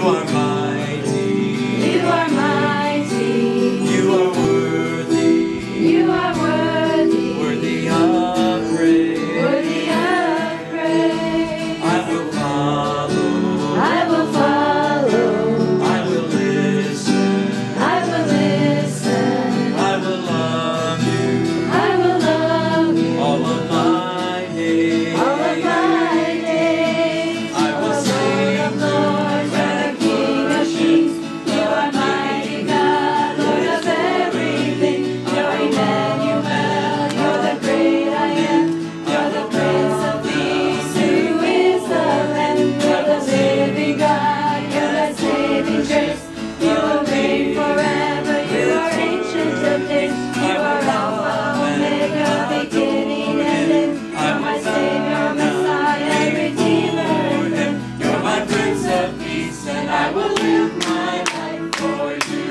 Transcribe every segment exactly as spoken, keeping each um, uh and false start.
are mighty. You are mighty. You are worthy. You are worthy. Worthy of praise. Worthy of praise. I will follow. I will follow. I will listen. I will listen. I will love you. I will love you. All of my days. All of my days. I will sing Lord of Lords, you're the King of Kings. You are mighty God, Lord of everything. You're Emmanuel, you're the great I am. You're the Prince of Peace, who is the Lamb. You're the living God, you're the saving grace. You will reign forever, you are ancient of days. You are Alpha, Omega, beginning and end. You're my Savior, Messiah, Redeemer. You're my Prince of Peace, and I will live my life for you.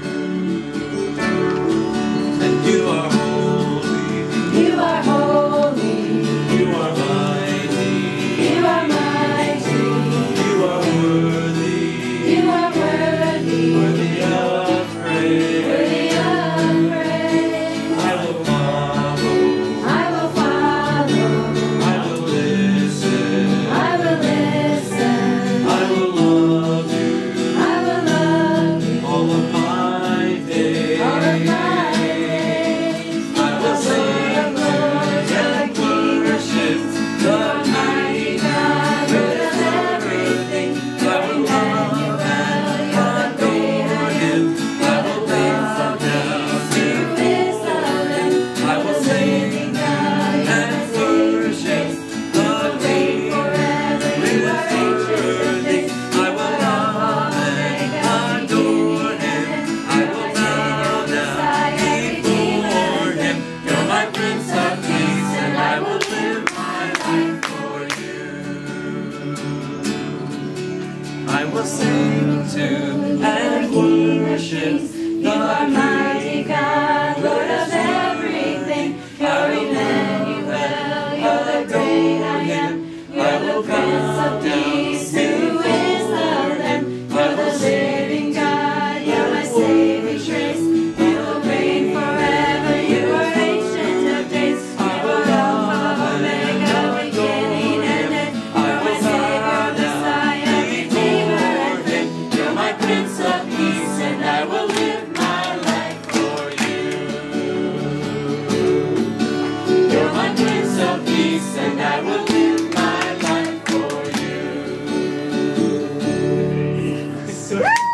And you are holy. You are holy. You are mighty. You are mighty. You are worthy. You are worthy. Worthy of praise. Worthy of praise. I will follow. I will follow. I will listen. I will listen. I will love you. I will love you. All of my days. All of my days. I will sing Lord of Lords, you're the King of Kings. You are mighty God, Lord of everything. You're Emmanuel, you're the great I am. You're the Prince of Peace, who is the Lamb. I will sing God, you're and the saving worship grace. the Reign King. forever, you are ancient of days. I will love and adore Him. I will bow down before Him. You're my Prince of Peace, and I will live my life for you. I will sing to and worship You are the mighty God, Lord of everything. You're Emmanuel, you're the great I am. You're the Prince of Peace, who is the Lamb. You're the living God, you're my saving grace. You will reign forever, you are ancient of days. You are Alpha, Omega, beginning and end. You're my Savior, Messiah, Redeemer and friend. You're my Prince of Peace, and I will live my life for you. You're my Prince of Peace, and I will live my life for you.